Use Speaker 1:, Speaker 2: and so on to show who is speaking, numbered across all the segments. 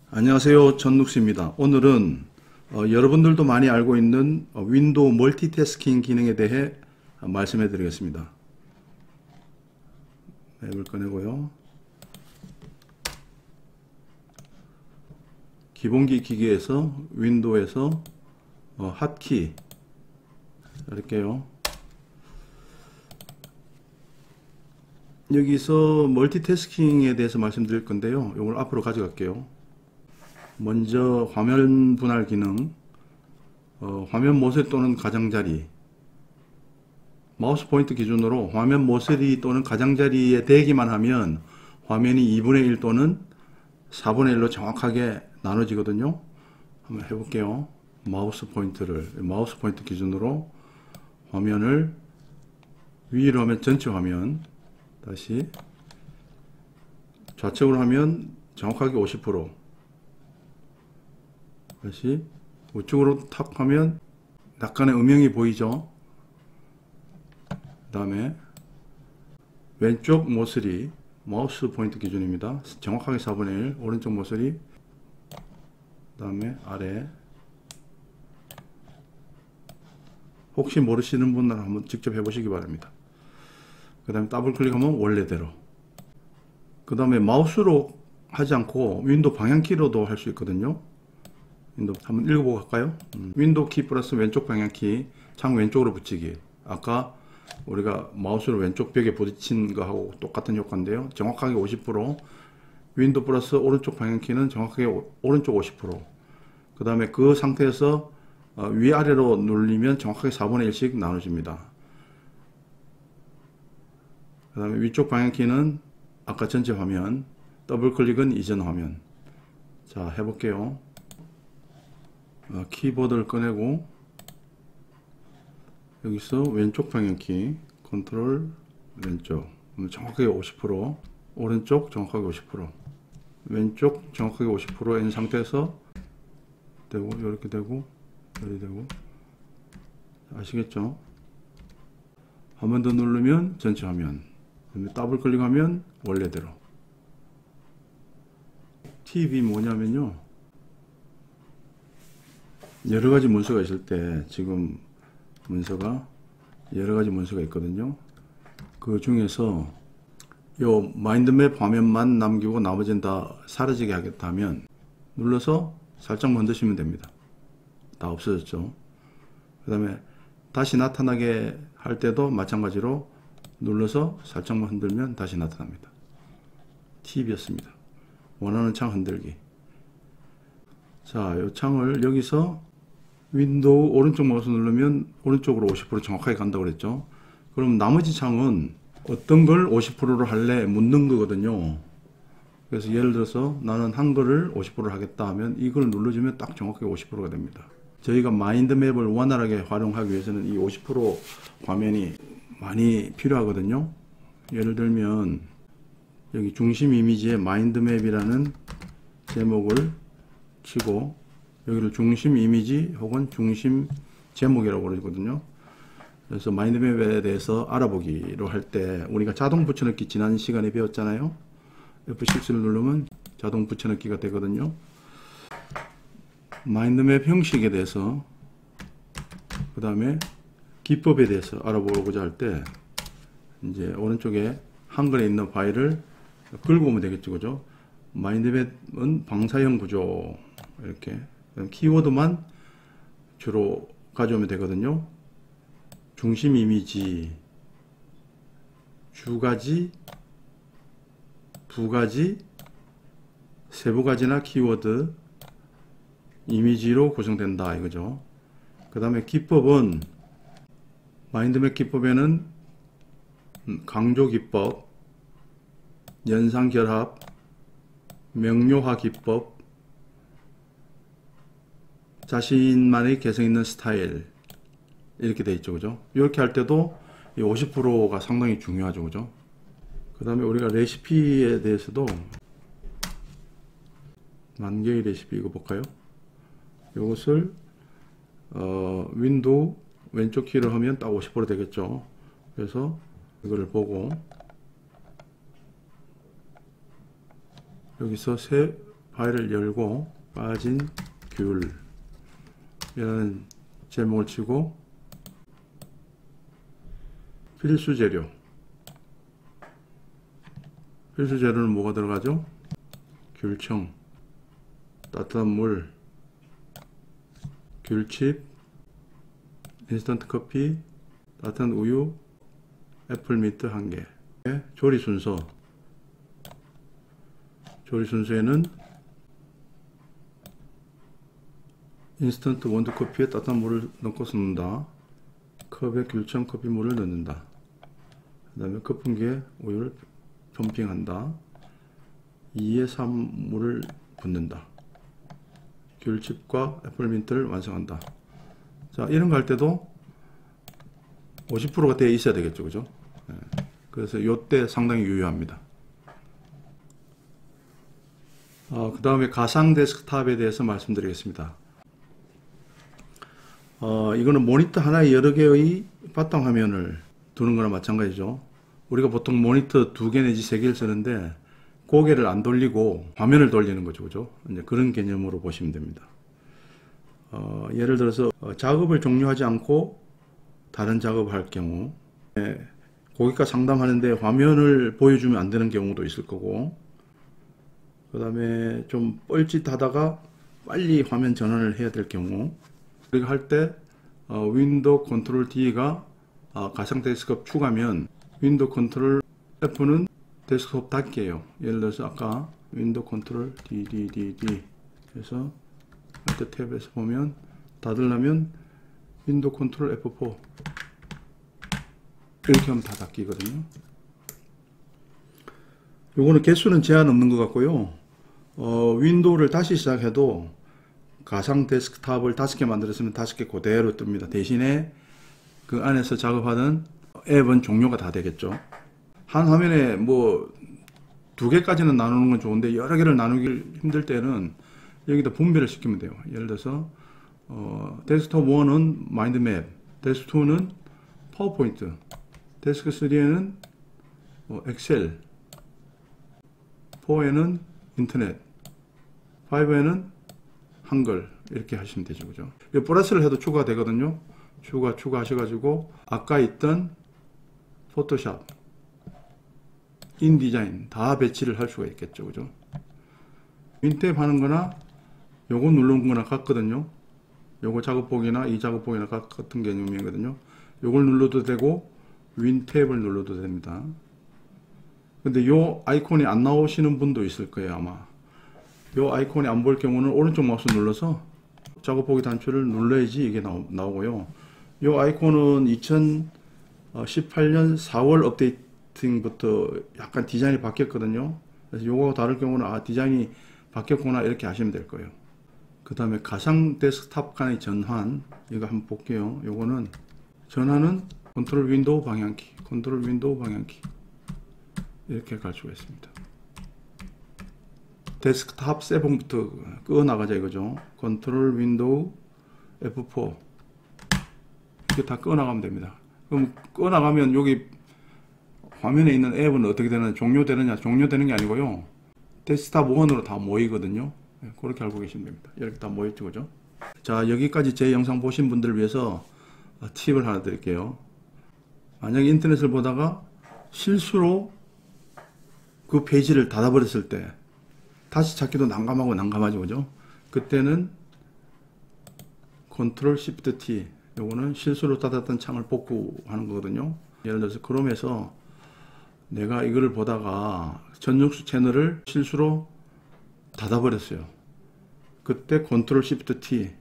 Speaker 1: 안녕하세요. 전눅스입니다. 오늘은 여러분들도 많이 알고 있는 윈도우 멀티태스킹 기능에 대해 말씀해 드리겠습니다. 앱을 꺼내고요. 기본기 기기에서 윈도우에서 핫키 할게요. 여기서 멀티태스킹에 대해서 말씀드릴 건데요. 이걸 앞으로 가져갈게요. 먼저 화면 분할 기능, 화면 모서리 또는 가장자리, 마우스 포인트 기준으로 화면 모서리 또는 가장자리에 대기만 하면 화면이 2분의 1 또는 4분의 1로 정확하게 나눠지거든요. 한번 해볼게요. 마우스 포인트 기준으로 화면을 위로 하면 전체 화면, 다시 좌측으로 하면 정확하게 50%, 다시 우측으로 탑하면 약간의 음영이 보이죠. 그 다음에 왼쪽 모서리 마우스 포인트 기준입니다. 정확하게 4분의 1 오른쪽 모서리, 그 다음에 아래. 혹시 모르시는 분들은 한번 직접 해보시기 바랍니다. 그 다음에 더블 클릭하면 원래대로. 그 다음에 마우스로 하지 않고 윈도우 방향키로도 할 수 있거든요. 윈도우 한번 읽어보고 갈까요? 윈도우 키 플러스 왼쪽 방향키, 창 왼쪽으로 붙이기. 아까 우리가 마우스를 왼쪽 벽에 부딪힌 거하고 똑같은 효과인데요. 정확하게 50%. 윈도우 플러스 오른쪽 방향키는 정확하게 오른쪽 50%. 그 다음에 그 상태에서 위아래로 눌리면 정확하게 4분의 1씩 나눠집니다. 그 다음에 위쪽 방향키는 아까 전체 화면, 더블 클릭은 이전 화면. 자, 해볼게요. 키보드를 꺼내고 여기서 왼쪽 방향키 컨트롤 왼쪽 정확하게 50%, 오른쪽 정확하게 50%, 왼쪽 정확하게 50%인 상태에서 되고 이렇게 되고 이렇게 되고, 아시겠죠? 한 번 더 누르면 전체 화면, 더블 클릭하면 원래대로. 팁이 뭐냐면요, 여러가지 문서가 있을 때, 지금 문서가 여러가지 문서가 있거든요. 그 중에서 요 마인드맵 화면만 남기고 나머지는 다 사라지게 하겠다 하면 눌러서 살짝만 흔드시면 됩니다. 다 없어졌죠. 그 다음에 다시 나타나게 할 때도 마찬가지로 눌러서 살짝만 흔들면 다시 나타납니다. 팁이었습니다. 원하는 창 흔들기. 자, 이 창을 여기서 윈도우 오른쪽 마우스 누르면 오른쪽으로 50% 정확하게 간다고 그랬죠. 그럼 나머지 창은 어떤 걸 50%로 할래 묻는 거거든요. 그래서 예를 들어서 나는 한글을 50%를 하겠다 하면 이걸 눌러주면 딱 정확하게 50%가 됩니다. 저희가 마인드맵을 원활하게 활용하기 위해서는 이 50% 화면이 많이 필요하거든요. 예를 들면 여기 중심 이미지에 마인드맵이라는 제목을 치고 여기를 중심 이미지 혹은 중심 제목이라고 그러거든요. 그래서 마인드맵에 대해서 알아보기로 할 때 우리가 자동 붙여넣기 지난 시간에 배웠잖아요. F6를 누르면 자동 붙여넣기가 되거든요. 마인드맵 형식에 대해서, 그 다음에 기법에 대해서 알아보고자 할 때 이제 오른쪽에 한글에 있는 파일을 긁어 오면 되겠죠, 그죠? 마인드맵은 방사형 구조, 이렇게 키워드만 주로 가져오면 되거든요. 중심 이미지, 주가지, 부가지, 세부가지나 키워드, 이미지로 구성된다 이거죠. 그 다음에 기법은 마인드맵 기법에는 강조 기법, 연상 결합, 명료화 기법, 자신만의 개성 있는 스타일 이렇게 돼 있죠, 그죠? 이렇게 할 때도 이 50%가 상당히 중요하죠, 그죠? 그 다음에 우리가 레시피에 대해서도 만개의 레시피 이거 볼까요? 이것을 윈도우 왼쪽 키를 하면 딱 50% 되겠죠. 그래서 이거를 보고 여기서 새 파일을 열고 빠진 귤 이런 제목을 치고 필수 재료는 뭐가 들어가죠? 귤청, 따뜻한 물, 귤칩, 인스턴트 커피, 따뜻한 우유, 애플민트 1개. 조리 순서에는 인스턴트 원두커피에 따뜻한 물을 넣고 섞는다. 컵에 귤청 커피물을 넣는다. 그 다음에 거품기에 우유를 펌핑한다. 2에 3 물을 붓는다. 귤칩과 애플민트를 완성한다. 자, 이런 거 할 때도 50%가 되어 있어야 되겠죠, 그죠? 네. 그래서 요때 상당히 유효합니다. 그 다음에 가상 데스크탑에 대해서 말씀드리겠습니다. 이거는 모니터 하나에 여러 개의 바탕화면을 두는 거나 마찬가지죠. 우리가 보통 모니터 2개 내지 3개를 쓰는데 고개를 안 돌리고 화면을 돌리는 거죠, 그죠? 이제 그런 개념으로 보시면 됩니다. 예를 들어서 작업을 종료하지 않고 다른 작업을 할 경우, 고객과 상담하는데 화면을 보여주면 안 되는 경우도 있을 거고, 그 다음에 좀 뻘짓하다가 빨리 화면 전환을 해야 될 경우, 그렇게 할 때 윈도우 컨트롤 D가 가상 데스크톱 추가면 윈도우 컨트롤 F는 데스크톱 닫기예요. 예를 들어서 아까 윈도우 컨트롤 D 해서 알트 탭에서 보면 닫으려면 윈도우 컨트롤 F4 이렇게 하면 다 닫히거든요. 요거는 개수는 제한 없는 것 같고요. 윈도우를 다시 시작해도 가상 데스크탑을 5개 만들었으면 5개 그대로 뜹니다. 대신에 그 안에서 작업하던 앱은 종료가 다 되겠죠. 한 화면에 뭐 2개까지는 나누는 건 좋은데 여러 개를 나누기 힘들 때는 여기다 분배를 시키면 돼요. 예를 들어서 데스크톱 1은 마인드맵, 데스크 2는 파워포인트, 데스크 3에는 엑셀, 4에는 인터넷, 5에는 한글 이렇게 하시면 되죠, 그죠? 플러스를 해도 추가되거든요. 추가하셔가지고 아까 있던 포토샵, 인디자인 다 배치를 할 수가 있겠죠, 그죠? 윈탭 하는 거나 요거 누르는 거나 같거든요. 요거 작업복이나 이 작업복이나 같은 개념이거든요. 요걸 눌러도 되고 윈탭을 눌러도 됩니다. 근데 요 아이콘이 안 나오시는 분도 있을 거예요, 아마. 요 아이콘이 안 보일 경우는 오른쪽 마우스 눌러서 작업보기 단추를 눌러야지 이게 나오고요. 요 아이콘은 2018년 4월 업데이팅부터 약간 디자인이 바뀌었거든요. 그래서 요거 다를 경우는 디자인이 바뀌었구나 이렇게 아시면 될 거예요. 그 다음에 가상 데스크탑 간의 전환, 이거 한번 볼게요. 요거는 전환은 컨트롤 윈도우 방향키 이렇게 갈 수가 있습니다. 데스크탑 7부터 끄어 나가자 이거죠. 컨트롤 윈도우 F4 이렇게 다 끄어 나가면 됩니다. 그럼 끄어 나가면 여기 화면에 있는 앱은 어떻게 되느냐, 종료되는 게 아니고요. 데스크탑 1으로 다 모이거든요. 그렇게 알고 계시면 됩니다. 이렇게 다 모였죠, 그죠? 자, 여기까지 제 영상 보신 분들을 위해서 팁을 하나 드릴게요. 만약에 인터넷을 보다가 실수로 그 페이지를 닫아버렸을 때 다시 찾기도 난감하죠, 그죠? 그때는 컨트롤 시프트 T, 요거는 실수로 닫았던 창을 복구하는 거거든요. 예를 들어서 크롬에서 내가 이거를 보다가 전용수 채널을 실수로 닫아버렸어요. 그때 컨트롤 시프트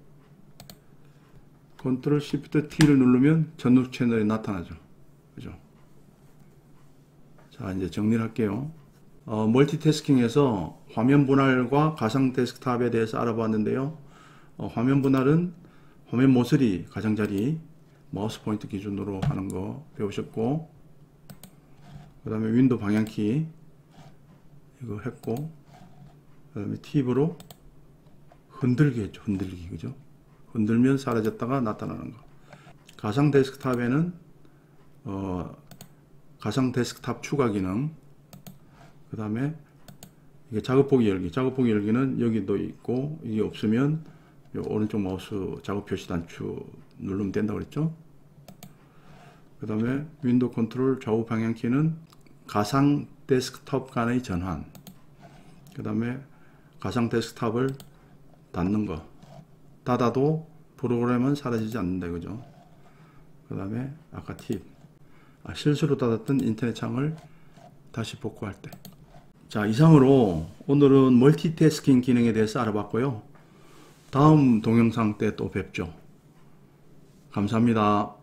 Speaker 1: T를 누르면 전용수 채널이 나타나죠, 그죠? 자, 이제 정리를 할게요. 멀티태스킹에서 화면 분할과 가상 데스크탑에 대해서 알아봤는데요. 화면 분할은 화면 모서리, 가장자리, 마우스 포인트 기준으로 하는 거 배우셨고, 그 다음에 윈도우 방향키 이거 했고, 그 다음에 팁으로 흔들기 했죠. 흔들기, 그죠? 흔들면 사라졌다가 나타나는 거. 가상 데스크탑에는 가상 데스크탑 추가 기능, 그 다음에 이게 작업보기 열기. 작업보기 열기는 여기도 있고 이게 없으면 요 오른쪽 마우스 작업 표시 단추 누르면 된다고 그랬죠. 그 다음에 윈도우 컨트롤 좌우 방향키는 가상 데스크톱 간의 전환. 그 다음에 가상 데스크톱을 닫는 거. 닫아도 프로그램은 사라지지 않는다 이거죠. 그 다음에 아까 팁. 실수로 닫았던 인터넷 창을 다시 복구할 때. 자, 이상으로 오늘은 멀티태스킹 기능에 대해서 알아봤고요. 다음 동영상 때 또 뵙죠. 감사합니다.